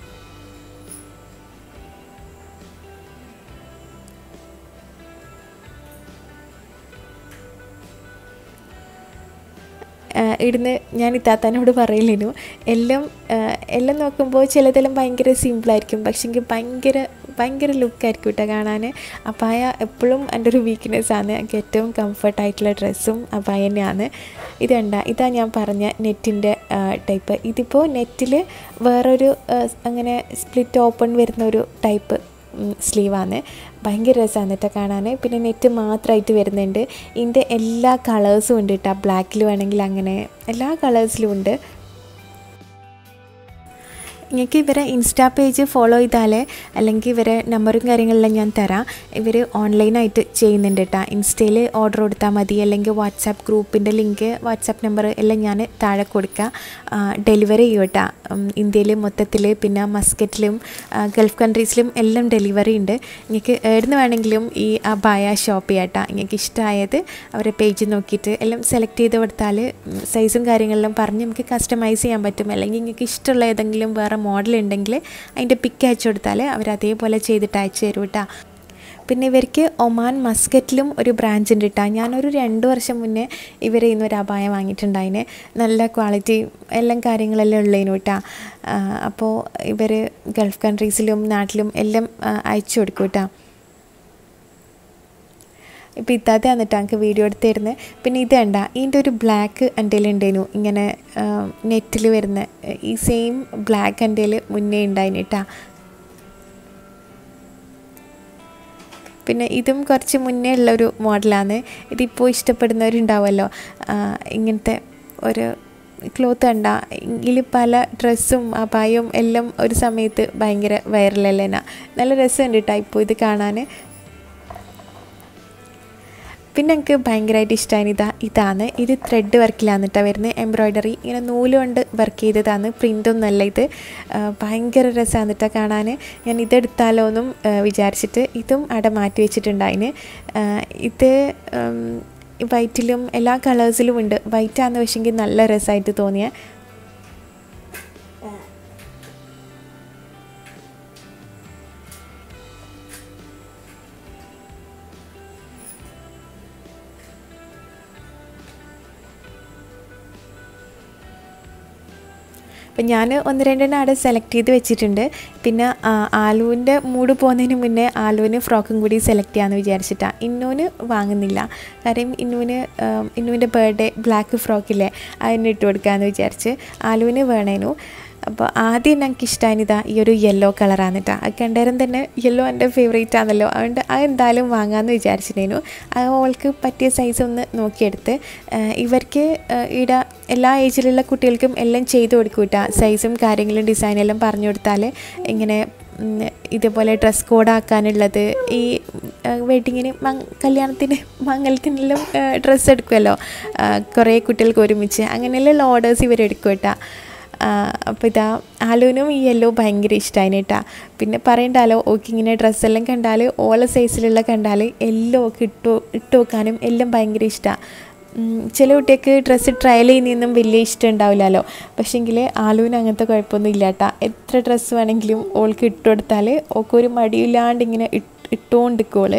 S1: ഇടുന്ന് ഞാൻ ഇത്താത്തനോട് പറയലേനു. എല്ലാം എല്ലാം നോക്കുമ്പോൾ ചിലതെല്ലാം ഭയങ്കര സിമ്പിളായിരിക്കും, പക്ഷെങ്കിൽ ഭയങ്കര ഭയങ്കര ലുക്കായിരിക്കും കേട്ടോ കാണാൻ. അബായ എപ്പോഴും എൻ്റെ ഒരു വീക്ക്നെസ്സാണ്. എനിക്ക് ഏറ്റവും കംഫർട്ടായിട്ടുള്ള ഡ്രസ്സും അബായ തന്നെയാണ്. ഇതുണ്ട, ഇതാ ഞാൻ പറഞ്ഞ നെറ്റിൻ്റെ ടൈപ്പ്. ഇതിപ്പോൾ നെറ്റിൽ വേറൊരു അങ്ങനെ സ്പ്ലിറ്റ് ഓപ്പൺ വരുന്ന ഒരു ടൈപ്പ് സ്ലീവാണ്. ഭയങ്കര രസമാണ് കേട്ടോ കാണാൻ. പിന്നെ നെറ്റ് മാത്രമായിട്ട് വരുന്നുണ്ട്. ഇതിൻ്റെ എല്ലാ കളേഴ്സും ഉണ്ട് കേട്ടോ. ബ്ലാക്കിൽ വേണമെങ്കിൽ അങ്ങനെ എല്ലാ കളേഴ്സിലും ഉണ്ട്. നിങ്ങൾക്ക് ഇവരെ ഇൻസ്റ്റാ പേജ് ഫോളോ ചെയ്താൽ, അല്ലെങ്കിൽ ഇവരെ നമ്പറും കാര്യങ്ങളെല്ലാം ഞാൻ തരാം. ഇവർ ഓൺലൈനായിട്ട് ചെയ്യുന്നുണ്ട് കേട്ടോ. ഇൻസ്റ്റയിൽ ഓർഡർ കൊടുത്താൽ മതി, അല്ലെങ്കിൽ വാട്സാപ്പ് ഗ്രൂപ്പിൻ്റെ ലിങ്ക്, വാട്സാപ്പ് നമ്പർ എല്ലാം ഞാൻ താഴെ കൊടുക്കുക. ഡെലിവറി ചെയ്യും കേട്ടോ. ഇന്ത്യയിൽ മൊത്തത്തിൽ, പിന്നെ മസ്കറ്റിലും ഗൾഫ് കൺട്രീസിലും എല്ലാം ഡെലിവറി ഉണ്ട്. നിങ്ങൾക്ക് എവിടുന്ന് വേണമെങ്കിലും ഈ അബായ ഷോപ്പ് ചെയ്യാം കേട്ടോ. നിങ്ങൾക്ക് ഇഷ്ടമായത് അവരെ പേജ് നോക്കിയിട്ട് എല്ലാം സെലക്ട് ചെയ്ത് കൊടുത്താൽ സൈസും കാര്യങ്ങളെല്ലാം പറഞ്ഞ് നമുക്ക് കസ്റ്റമൈസ് ചെയ്യാൻ പറ്റും. അല്ലെങ്കിൽ നിങ്ങൾക്ക് ഇഷ്ടമുള്ള ഏതെങ്കിലും വേറെ മോഡൽ ഉണ്ടെങ്കിൽ അതിൻ്റെ പിക്ക് അയച്ചു കൊടുത്താൽ അവർ അതേപോലെ ചെയ്തിട്ട് അയച്ചു തരും കേട്ടോ. പിന്നെ ഇവർക്ക് ഒമാൻ മസ്കറ്റിലും ഒരു ബ്രാഞ്ച് ഉണ്ട് കേട്ടോ. ഞാനൊരു രണ്ട് വർഷം മുന്നേ ഇവരെ ഇന്ന് ഒരു അബായ വാങ്ങിയിട്ടുണ്ടായിന്. നല്ല ക്വാളിറ്റി എല്ലാം കാര്യങ്ങളെല്ലാം ഉള്ളതിനു കേട്ടോ. അപ്പോൾ ഇവർ ഗൾഫ് കൺട്രീസിലും നാട്ടിലും എല്ലാം അയച്ചു കൊടുക്കും കേട്ടോ. ഇപ്പോൾ ഇത്താത്ത വന്നിട്ട് എനിക്ക് വീഡിയോ എടുത്ത് തരുന്നത്. പിന്നെ ഇത് കണ്ട, ഇതിൻ്റെ ഒരു ബ്ലാക്ക് എൻ്റെ ഉണ്ടേനു, ഇങ്ങനെ നെറ്റിൽ വരുന്ന ഈ സെയിം ബ്ലാക്ക് എൻ്റെ മുന്നേ ഉണ്ടായിന് കേട്ടോ. പിന്നെ ഇതും കുറച്ച് മുന്നേ ഉള്ളൊരു മോഡലാണ്. ഇതിപ്പോൾ ഇഷ്ടപ്പെടുന്നവരുണ്ടാവുമല്ലോ, ഇങ്ങനത്തെ ഒരു ക്ലോത്ത് കണ്ട. ഇതിൽ പല ഡ്രസ്സും അപായവും എല്ലാം ഒരു സമയത്ത് ഭയങ്കര വൈറലല്ലേ. നല്ല രസമുണ്ട് കേട്ടോ ഇപ്പോൾ ഇത് കാണാൻ. പിന്നെ എനിക്ക് ഭയങ്കരമായിട്ട് ഇഷ്ടമാണ് ഇതാ ഇതാണ് ഇത് ത്രെഡ് വർക്കിലാണ് കേട്ടോ വരുന്നത്. എംബ്രോയ്ഡറി ഇങ്ങനെ നൂല് കൊണ്ട് വർക്ക് ചെയ്തതാണ്, പ്രിൻ്റൊന്നുമല്ല ഇത്. ഭയങ്കര രസമാണ് കേട്ടോ കാണാൻ. ഞാൻ ഇതെടുത്താലോ എന്നും വിചാരിച്ചിട്ട് ഇതും അവിടെ മാറ്റി വെച്ചിട്ടുണ്ടായിന്. ഇത് വൈറ്റിലും എല്ലാ കളേഴ്സിലും ഉണ്ട്. വൈറ്റാന്ന് പക്ഷെങ്കിൽ നല്ല രസമായിട്ട് തോന്നിയ. അപ്പം ഞാൻ ഒന്ന് രണ്ടെണ്ണം അവിടെ സെലക്ട് ചെയ്ത് വെച്ചിട്ടുണ്ട്. പിന്നെ ആലുവിൻ്റെ മൂഡ് പോകുന്നതിന് മുന്നേ ആലുവിന് ഫ്രോക്കും കൂടി സെലക്ട് ചെയ്യാമെന്ന് വിചാരിച്ചിട്ടാണ്. ഇന്നുവിന് വാങ്ങുന്നില്ല, കാര്യം ഇന്നുവിന് ഇന്നുവിൻ്റെ ബർത്ത്ഡേ ബ്ലാക്ക് ഫ്രോക്കില്ലേ അതിന് ഇട്ട് കൊടുക്കാമെന്ന് വിചാരിച്ച്. ആലുവിന് വേണേനു. അപ്പോൾ ആദ്യം ഞങ്ങൾക്ക് ഇഷ്ടമായതാ ഈ ഒരു യെല്ലോ കളറാണ് കേട്ടോ. അത് കണ്ടേരം തന്നെ യെല്ലോ എൻ്റെ ഫേവറേറ്റ് ആണല്ലോ, അതുകൊണ്ട് അത് എന്തായാലും വാങ്ങാമെന്ന് വിചാരിച്ചിട്ടേനു. അത് അവൾക്ക് പറ്റിയ സൈസ് ഒന്ന് നോക്കിയെടുത്ത്. ഇവർക്ക് ഇവിടെ എല്ലാ ഏജിലുള്ള കുട്ടികൾക്കും എല്ലാം ചെയ്ത് കൊടുക്കും കേട്ടോ. സൈസും കാര്യങ്ങളും ഡിസൈനെല്ലാം പറഞ്ഞു കൊടുത്താൽ ഇങ്ങനെ ഇതേപോലെ ഡ്രസ് കോഡാക്കാനുള്ളത്, ഈ വെഡിങ്ങിന് കല്യാണത്തിന് മംഗലത്തിനെല്ലാം ഡ്രസ്സ് എടുക്കുമല്ലോ കുറേ കുട്ടികൾക്ക് ഒരുമിച്ച്, അങ്ങനെയുള്ള ഓർഡേഴ്സ് ഇവരെടുക്കും കേട്ടോ. അപ്പോൾ ഇതാ ആലുവിനും ഈ യെല്ലോ ഭയങ്കര ഇഷ്ടമായി കേട്ടോ. പിന്നെ പറയണ്ടല്ലോ, ഓക്കെ ഇങ്ങനെ ഡ്രസ്സെല്ലാം കണ്ടാൽ ഓല സൈസിലുള്ള കണ്ടാൽ എല്ലാം ഒക്കെ ഇട്ടു ഇട്ട് വെക്കാനും എല്ലാം ഭയങ്കര ഇഷ്ടമാണ്. ചില കുട്ടികൾക്ക് ഡ്രസ്സ് ട്രയൽ ചെയ്യുന്നതൊന്നും വലിയ ഇഷ്ടം ഉണ്ടാവില്ലല്ലോ, പക്ഷേങ്കിൽ ആലുവിന് അങ്ങനത്തെ കുഴപ്പമൊന്നും ഇല്ല കേട്ടോ. എത്ര ഡ്രസ്സ് വേണമെങ്കിലും ഓൾക്ക് ഇട്ട് കൊടുത്താൽ ഓൾക്ക് ഒരു മടിയില്ലാണ്ട് ഇങ്ങനെ ഇട്ടുകൊണ്ടിരിക്കുവോള്.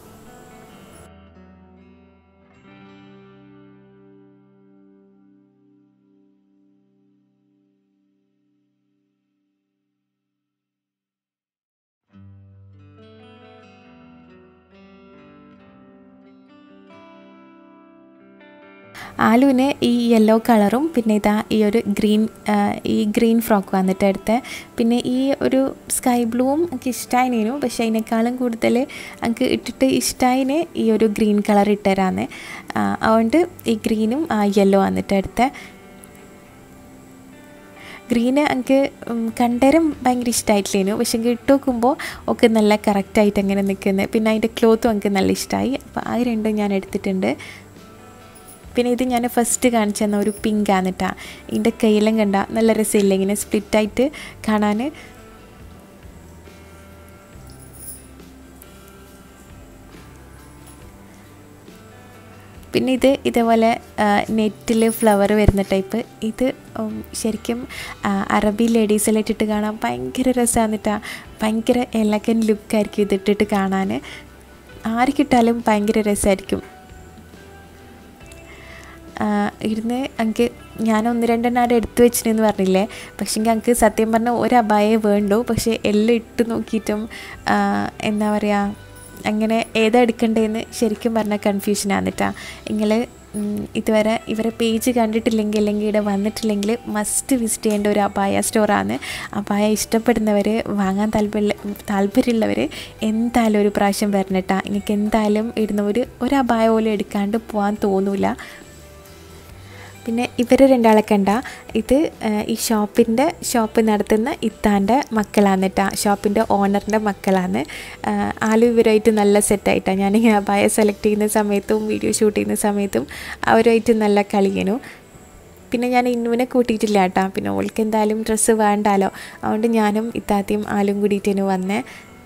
S1: ആലുവിന് ഈ യെല്ലോ കളറും പിന്നെ ഇതാ ഈ ഒരു ഗ്രീൻ ഈ ഗ്രീൻ ഫ്രോക്ക് വന്നിട്ട് എടുത്ത്. പിന്നെ ഈ ഒരു സ്കൈ ബ്ലൂവും എനിക്ക് ഇഷ്ടമായിരുന്നു, പക്ഷേ അതിനേക്കാളും കൂടുതൽ എനിക്ക് ഇട്ടിട്ട് ഇഷ്ടമായിന് ഈ ഒരു ഗ്രീൻ കളർ ഇട്ടുതരാന്ന്. അതുകൊണ്ട് ഈ ഗ്രീനും യെല്ലോ വന്നിട്ട് എടുത്ത്. ഗ്രീന് എനിക്ക് കണ്ടേരം ഭയങ്കര ഇഷ്ടമായിട്ടില്ലേനു, പക്ഷേ ഇട്ട് നോക്കുമ്പോൾ ഒക്കെ നല്ല കറക്റ്റായിട്ട് അങ്ങനെ നിൽക്കുന്നത്. പിന്നെ അതിൻ്റെ ക്ലോത്തും എനിക്ക് നല്ല ഇഷ്ടമായി. അപ്പോൾ ആ രണ്ടും ഞാൻ എടുത്തിട്ടുണ്ട്. പിന്നെ ഇത് ഞാൻ ഫസ്റ്റ് കാണിച്ചു തന്ന ഒരു പിങ്ക് ആണ് കേട്ടോ. ഇതിൻ്റെ കയ്യിലും കണ്ട നല്ല രസമില്ല ഇങ്ങനെ സ്പ്ലിറ്റായിട്ട് കാണാൻ. പിന്നെ ഇത് ഇതേപോലെ നെറ്റിൽ ഫ്ലവർ വരുന്ന ടൈപ്പ്. ഇത് ശരിക്കും അറബി ലേഡീസെല്ലാം ഇട്ടിട്ട് കാണാൻ ഭയങ്കര രസമാണ് കേട്ടോ. ഭയങ്കര എലഗൻ ലുക്കായിരിക്കും ഇതിട്ടിട്ട് കാണാൻ. ആർക്കിട്ടാലും ഭയങ്കര രസമായിരിക്കും. ഇരുന്ന് എനിക്ക് ഞാൻ ഒന്ന് രണ്ടെണ്ണാടെ എടുത്തു വെച്ചിരുന്നെന്ന് പറഞ്ഞില്ലേ, പക്ഷേ എനിക്ക് സത്യം പറഞ്ഞാൽ ഒരു അബായേ വേണ്ടു. പക്ഷേ എല്ലാം ഇട്ട് നോക്കിയിട്ടും എന്താ പറയുക, അങ്ങനെ ഏതാ എടുക്കേണ്ടതെന്ന് ശരിക്കും പറഞ്ഞാൽ കൺഫ്യൂഷനാണ് കേട്ടോ. നിങ്ങൾ ഇതുവരെ ഇവരെ പേജ് കണ്ടിട്ടില്ലെങ്കിൽ അല്ലെങ്കിൽ ഇവിടെ വന്നിട്ടില്ലെങ്കിൽ മസ്റ്റ് വിസിറ്റ് ചെയ്യേണ്ട ഒരു അബായ സ്റ്റോറാണ്. അബായ ഇഷ്ടപ്പെടുന്നവർ, വാങ്ങാൻ താല്പര്യ താല്പര്യമുള്ളവർ എന്തായാലും ഒരു പ്രാവശ്യം വരണം കേട്ടോ. എനിക്ക് എന്തായാലും ഇടുന്ന ഒരു ഒരു അബായ പോലും എടുക്കാണ്ട് പോകാൻ തോന്നില്ല. പിന്നെ ഇവർ രണ്ടാളെ കണ്ട ഇത് ഈ ഷോപ്പിൻ്റെ ഷോപ്പ് നടത്തുന്ന ഇത്താൻ്റെ മക്കളാണ് കേട്ടോ. ഷോപ്പിൻ്റെ ഓണറിൻ്റെ മക്കളാണ്. ആലു ഇവരുമായിട്ട് നല്ല സെറ്റായിട്ടാണ്. ഞാനിങ്ങനെ അബായ സെലക്ട് ചെയ്യുന്ന സമയത്തും വീഡിയോ ഷൂട്ട് ചെയ്യുന്ന സമയത്തും അവരുമായിട്ട് നല്ല കളിയനു. പിന്നെ ഞാൻ ഇന്നുവിനെ കൂട്ടിയിട്ടില്ല കേട്ടോ. പിന്നെ ഓൾക്ക് എന്തായാലും ഡ്രസ്സ് വേണ്ടാലോ, അതുകൊണ്ട് ഞാനും ഇത്താത്തയും ആലും കൂടിയിട്ടേനു വന്നേ.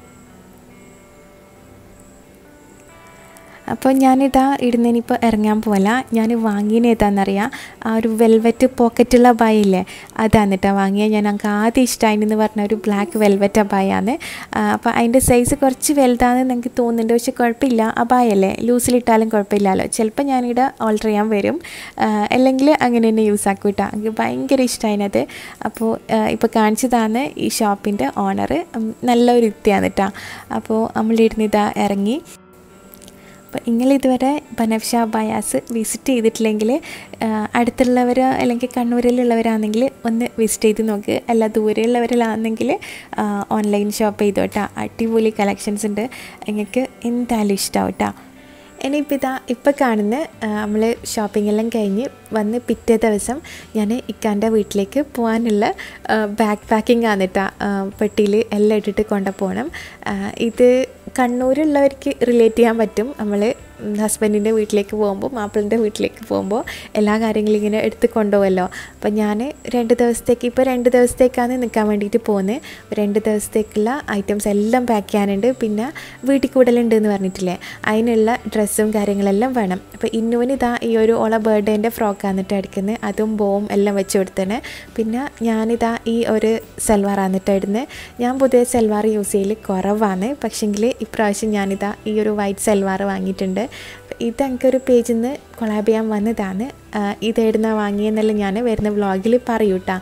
S1: അപ്പോൾ ഞാനിതാ ഇടുന്നതിനിപ്പോൾ ഇറങ്ങാൻ പോകല. ഞാൻ വാങ്ങിയത് ഏതാണെന്നറിയാം, ആ ഒരു വെൽവെറ്റ് പോക്കറ്റുള്ള അബായയില്ലേ അതാണ് കേട്ടോ വാങ്ങിയത്. ഞാൻ എനിക്ക് ആദ്യം ഇഷ്ടമായിന്ന് പറഞ്ഞ ഒരു ബ്ലാക്ക് വെൽവെറ്റ് അബായാണ്. അപ്പോൾ അതിൻ്റെ സൈസ് കുറച്ച് വലുതാണെന്ന് എനിക്ക് തോന്നുന്നുണ്ട്, പക്ഷേ കുഴപ്പമില്ല. അബായല്ലേ, ലൂസിലിട്ടാലും കുഴപ്പമില്ലല്ലോ. ചിലപ്പോൾ ഞാനിവിടെ ഓൾട്ടർ ചെയ്യാൻ വരും, അല്ലെങ്കിൽ അങ്ങനെ തന്നെ യൂസ് ആക്കും കേട്ടോ. എനിക്ക് ഭയങ്കര ഇഷ്ടമായിനത്. അപ്പോൾ ഇപ്പോൾ കാണിച്ചതാണ് ഈ ഷോപ്പിൻ്റെ ഓണർ. നല്ലൊരു ഇത്തിയാണ് കേട്ടോ. അപ്പോൾ നമ്മളിരുന്ന് ഇതാ ഇറങ്ങി. അപ്പോൾ നിങ്ങൾ ഇതുവരെ ബനഫ്ഷ അബായാസ് വിസിറ്റ് ചെയ്തിട്ടില്ലെങ്കിൽ അടുത്തുള്ളവർ അല്ലെങ്കിൽ കണ്ണൂരിലുള്ളവരാണെങ്കിൽ ഒന്ന് വിസിറ്റ് ചെയ്ത് നോക്ക്. അല്ല ദൂരെയുള്ളവരിലാണെങ്കിൽ ഓൺലൈൻ ഷോപ്പ് ചെയ്തോട്ടാ. അടിപൊളി കളക്ഷൻസ് ഉണ്ട്, നിങ്ങൾക്ക് എന്തായാലും ഇഷ്ടമാവും കേട്ടോ. ഇനിയിപ്പോൾ ഇതാ ഇപ്പോൾ കാണുന്ന നമ്മൾ ഷോപ്പിംഗ് എല്ലാം കഴിഞ്ഞ് വന്ന് പിറ്റേ ദിവസം ഞാൻ ഇക്കാൻ്റെ വീട്ടിലേക്ക് പോകാനുള്ള ബാഗ് പാക്കിംഗ് ആണ് കേട്ടോ. പെട്ടിയിൽ എല്ലാം ഇട്ടിട്ട് കൊണ്ടുപോകണം. ഇത് കണ്ണൂരുള്ളവർക്ക് റിലേറ്റ് ചെയ്യാൻ പറ്റും. നമ്മൾ ഹസ്ബൻഡിൻ്റെ വീട്ടിലേക്ക് പോകുമ്പോൾ, മാപ്പിളിൻ്റെ വീട്ടിലേക്ക് പോകുമ്പോൾ എല്ലാ കാര്യങ്ങളും ഇങ്ങനെ എടുത്ത് കൊണ്ടുപോകുമല്ലോ. അപ്പോൾ ഞാൻ രണ്ട് ദിവസത്തേക്ക് ഇപ്പോൾ രണ്ട് ദിവസത്തേക്കാണ് നിൽക്കാൻ വേണ്ടിയിട്ട് പോകുന്നത്. രണ്ട് ദിവസത്തേക്കുള്ള ഐറ്റംസ് എല്ലാം പാക്ക് ചെയ്യാനുണ്ട്. പിന്നെ വീട്ടിൽ കൂടലുണ്ട് എന്ന് പറഞ്ഞിട്ടില്ലേ, അതിനുള്ള ഡ്രസ്സും കാര്യങ്ങളെല്ലാം വേണം. അപ്പോൾ ഇന്നുവിന് ഇതാ ഈ ഒരു ഓള ബർത്ത്ഡേൻ്റെ ഫ്രോക്ക് ആന്നിട്ട് അടിക്കുന്നത്, അതും ബോവും എല്ലാം വെച്ച് കൊടുത്തന്നെ. പിന്നെ ഞാനിതാ ഈ ഒരു സൽവാർ ആന്നിട്ട് ഇടുന്നത്. ഞാൻ പൊതുവെ സൽവാർ യൂസ് ചെയ്യൽ കുറവാണ്, പക്ഷെങ്കിൽ ഇപ്രാവശ്യം ഞാനിതാ ഈ ഒരു വൈറ്റ് സൽവാർ വാങ്ങിയിട്ടുണ്ട്. ഇത് എനിക്കൊരു പേജിൽ നിന്ന് കൊളാബ് ചെയ്യാൻ വന്നതാണ്. ഇതെടുന്ന വാങ്ങിയെന്നല്ല ഞാൻ വരുന്ന വ്ളോഗിൽ പറയൂട്ടാ.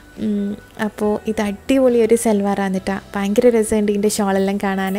S1: അപ്പോൾ ഇത് അടിപൊളി ഒരു സൽവാറാണ് കേട്ടോ. ഭയങ്കര രസമുണ്ട് ഇതിൻ്റെ ഷോളെല്ലാം കാണാൻ.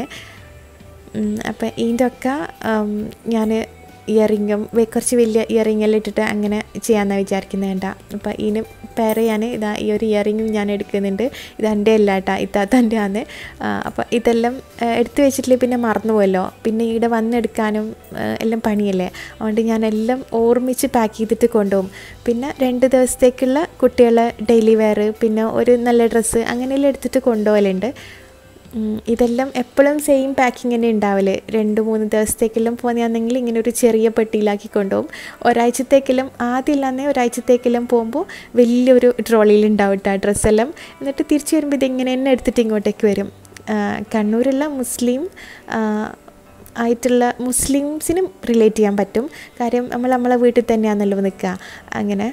S1: അപ്പോൾ ഇതിൻ്റെ ഒക്കെ ഞാൻ ഇയറിങ്ങും കുറച്ച് വലിയ ഇയറിങ്ങെല്ലാം ഇട്ടിട്ട് അങ്ങനെ ചെയ്യാമെന്നാണ് വിചാരിക്കുന്നത് വേണ്ട. അപ്പോൾ ഇതിന് പേര് ഞാൻ ഇതാ ഈ ഒരു ഇയറിങ്ങും ഞാൻ എടുക്കുന്നുണ്ട്. ഇത് എൻ്റെ അല്ല കേട്ടോ, ഇത്താത്തൻ്റെ ആണ്. അപ്പോൾ ഇതെല്ലാം എടുത്തു വെച്ചിട്ടില്ല പിന്നെ മറന്നു പോയല്ലോ, പിന്നെ ഇവിടെ വന്നെടുക്കാനും എല്ലാം പണിയല്ലേ. അതുകൊണ്ട് ഞാനെല്ലാം ഓർമ്മിച്ച് പാക്ക് ചെയ്തിട്ട് കൊണ്ടുപോകും. പിന്നെ രണ്ട് ദിവസത്തേക്കുള്ള കുട്ടികളെ ഡെയിലി വെയർ, പിന്നെ ഒരു നല്ല ഡ്രസ്സ് അങ്ങനെയെല്ലാം എടുത്തിട്ട് കൊണ്ടുപോകലുണ്ട്. ഇതെല്ലാം എപ്പോഴും സെയിം പാക്കിങ് തന്നെ ഉണ്ടാവില്ലേ. രണ്ട് മൂന്ന് ദിവസത്തേക്കെല്ലാം പോകുന്നതാണെങ്കിൽ ഇങ്ങനെ ഒരു ചെറിയ പെട്ടിയിലാക്കി കൊണ്ടുപോകും. ഒരാഴ്ചത്തേക്കെല്ലാം ആദ്യം ഇല്ലാന്നേ ഒരാഴ്ചത്തേക്കെല്ലാം പോകുമ്പോൾ വലിയൊരു ട്രോളിയിൽ ഉണ്ടാവും കേട്ടോ ഡ്രസ്സെല്ലാം. എന്നിട്ട് തിരിച്ച് വരുമ്പോൾ ഇതിങ്ങനെ തന്നെ എടുത്തിട്ട് ഇങ്ങോട്ടേക്ക് വരും. കണ്ണൂരുള്ള മുസ്ലിം ആയിട്ടുള്ള മുസ്ലിംസിനും റിലേറ്റ് ചെയ്യാൻ പറ്റും. കാര്യം നമ്മൾ നമ്മളെ വീട്ടിൽ തന്നെയാണല്ലോ നിൽക്കുക അങ്ങനെ.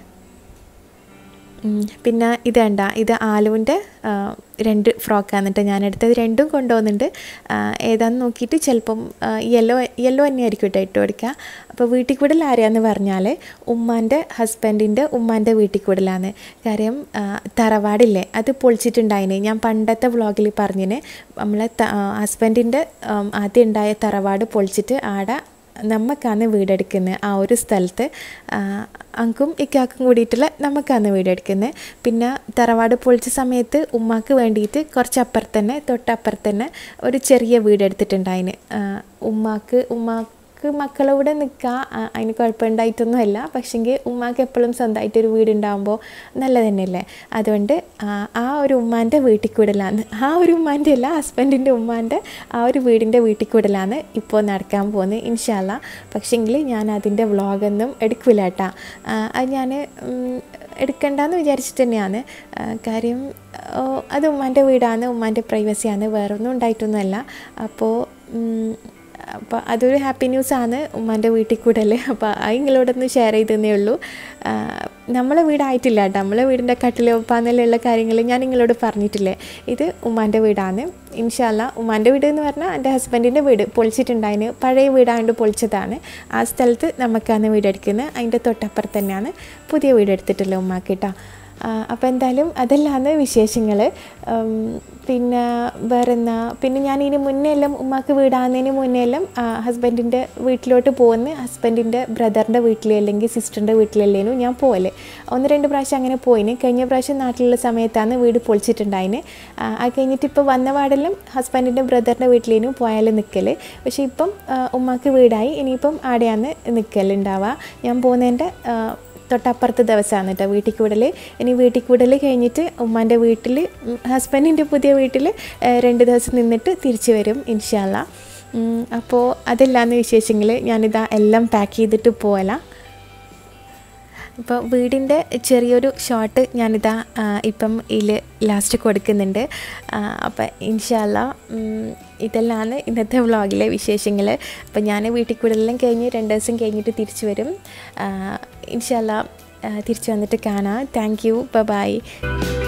S1: പിന്നെ ഇത് വേണ്ട, ഇത് ആലുവിൻ്റെ രണ്ട് ഫ്രോക്കാണ് കേട്ടോ ഞാൻ എടുത്തത്. രണ്ടും കൊണ്ടുപോകുന്നുണ്ട്. ഏതാണെന്ന് നോക്കിയിട്ട് ചിലപ്പം യെല്ലോ യെല്ലോ തന്നെയായിരിക്കും കേട്ടോ ഇട്ട് കൊടുക്കുക. അപ്പോൾ വീട്ടിൽ കൂടൽ ആരെയാന്ന് പറഞ്ഞാൽ ഉമ്മാൻ്റെ ഹസ്ബൻഡിൻ്റെ ഉമ്മാൻ്റെ വീട്ടിൽ കൂടലാണ്. കാര്യം തറവാടില്ലേ അത് പൊളിച്ചിട്ടുണ്ടായിന്. ഞാൻ പണ്ടത്തെ വ്ളോഗിൽ പറഞ്ഞിന് നമ്മളെ ഹസ്ബൻഡിൻ്റെ ആദ്യം ഉണ്ടായ തറവാട് പൊളിച്ചിട്ട് ആടെ നമുക്കാണ് വീടെടുക്കുന്നത്. ആ ഒരു സ്ഥലത്ത് അങ്കും ഇക്കാക്കും കൂടിയിട്ടുള്ള നമുക്കാണ് വീടെടുക്കുന്നത്. പിന്നെ തറവാട് പൊളിച്ച സമയത്ത് ഉമ്മാക്ക് വേണ്ടിയിട്ട് കുറച്ചപ്പുറത്ത് തന്നെ തൊട്ടപ്പുറത്ത് തന്നെ ഒരു ചെറിയ വീടെടുത്തിട്ടുണ്ടായിന്. ഉമ്മാക്ക് ഉമ്മാക്ക് മക്കളോടെ നിൽക്കുക അതിന് കുഴപ്പമുണ്ടായിട്ടൊന്നുമല്ല. പക്ഷെങ്കിൽ ഉമ്മാക്ക് എപ്പോഴും സ്വന്തമായിട്ടൊരു വീടുണ്ടാകുമ്പോൾ നല്ല തന്നെയല്ലേ. അതുകൊണ്ട് ആ ഒരു ഉമ്മാൻ്റെ വീട്ടിൽ കൂടലാണ്, ആ ഒരു ഉമ്മാൻ്റെ അല്ല ഹസ്ബൻഡിൻ്റെ ഉമ്മാൻ്റെ ആ ഒരു വീടിൻ്റെ വീട്ടിൽ കൂടലാണ് ഇപ്പോൾ നടക്കാൻ പോകുന്നത് ഇൻഷാ അല്ലാ. പക്ഷെങ്കിൽ ഞാൻ അതിൻ്റെ വ്ളോഗൊന്നും എടുക്കില്ല കേട്ടോ. അത് ഞാൻ എടുക്കണ്ടെന്ന് വിചാരിച്ചിട്ട് തന്നെയാണ്. കാര്യം അത് ഉമ്മാൻ്റെ വീടാണ്, ഉമ്മാൻ്റെ പ്രൈവസിയാണ്, വേറൊന്നും ഉണ്ടായിട്ടൊന്നുമല്ല. അപ്പോൾ അപ്പോൾ അതൊരു ഹാപ്പി ന്യൂസാണ് ഉമ്മാൻ്റെ വീട്ടിൽ കൂടല്ലേ. അപ്പോൾ അത് നിങ്ങളോടൊന്ന് ഷെയർ ചെയ്തതന്നേ ഉള്ളൂ. നമ്മളെ വീടായിട്ടില്ല കേട്ടോ, നമ്മളെ വീടിൻ്റെ കട്ടില് പാന്നെല്ലാം കാര്യങ്ങൾ ഞാൻ നിങ്ങളോട് പറഞ്ഞിട്ടില്ലേ. ഇത് ഉമ്മാൻ്റെ വീടാണ്. ഇൻഷാ അല്ലാ ഉമ്മാൻ്റെ വീട് എന്ന് പറഞ്ഞാൽ എൻ്റെ ഹസ്ബൻഡിൻ്റെ വീട് പൊളിച്ചിട്ടുണ്ടായിന്. പഴയ വീടായതുകൊണ്ട് പൊളിച്ചതാണ്. ആ സ്ഥലത്ത് നമുക്കാണ് വീടെടുക്കുന്നത്. അതിൻ്റെ തൊട്ടപ്പുറത്ത് തന്നെയാണ് പുതിയ വീടെടുത്തിട്ടുള്ളത് ഉമ്മാക്ക് കേട്ടോ. അപ്പോൾ എന്തായാലും അതെല്ലാമാണ് വിശേഷങ്ങൾ. പിന്നെ വേറെന്നാ, പിന്നെ ഞാൻ ഇതിന് മുന്നേ എല്ലാം ഉമ്മാക്ക് വീടാകുന്നതിന് മുന്നേ എല്ലാം ഹസ്ബൻഡിൻ്റെ വീട്ടിലോട്ട് പോകുന്ന ഹസ്ബൻഡിൻ്റെ ബ്രദറിൻ്റെ വീട്ടിൽ അല്ലെങ്കിൽ സിസ്റ്ററിൻ്റെ വീട്ടിലല്ലേനു ഞാൻ പോകല്. ഒന്ന് രണ്ട് പ്രാവശ്യം അങ്ങനെ പോയിന്. കഴിഞ്ഞ പ്രാവശ്യം നാട്ടിലുള്ള സമയത്താണ് വീട് പൊളിച്ചിട്ടുണ്ടായിന്. അത് കഴിഞ്ഞിട്ട് ഇപ്പോൾ വന്ന പാടെല്ലാം ഹസ്ബൻഡിൻ്റെ ബ്രദറിൻ്റെ വീട്ടിലേനു പോയാൽ നിൽക്കൽ. പക്ഷേ ഇപ്പം ഉമ്മാക്ക് വീടായി, ഇനിയിപ്പം ആടെയാണ് നിൽക്കലുണ്ടാവുക. ഞാൻ പോകുന്നതിൻ്റെ തൊട്ടപ്പുറത്തെ ദിവസമാണ് കേട്ടോ വീട്ടിൽ കൂടൽ. ഇനി വീട്ടിൽ കൂടൽ കഴിഞ്ഞിട്ട് ഉമ്മാൻ്റെ വീട്ടിൽ ഹസ്ബൻഡിൻ്റെ പുതിയ വീട്ടിൽ രണ്ട് ദിവസം നിന്നിട്ട് തിരിച്ചു വരും ഇൻഷാ അല്ലാ. അപ്പോൾ അതെല്ലാന്ന് വിശേഷങ്ങൾ. ഞാനിതാ എല്ലാം പാക്ക് ചെയ്തിട്ട് പോകലാം. ഇപ്പോൾ വീടിൻ്റെ ചെറിയൊരു ഷോട്ട് ഞാനിതാ ഇപ്പം ഇതിൽ ലാസ്റ്റ് കൊടുക്കുന്നുണ്ട്. അപ്പം ഇൻഷാ അല്ലാ ഇതെല്ലാമാണ് ഇന്നത്തെ വ്ളോഗിലെ വിശേഷങ്ങൾ. അപ്പം ഞാൻ വീട്ടിൽ കൂടുതലെല്ലാം കഴിഞ്ഞ് രണ്ട് ദിവസം കഴിഞ്ഞിട്ട് തിരിച്ചു വരും ഇൻഷാ അല്ലാ. തിരിച്ചു വന്നിട്ട് കാണാം. Thank you, by.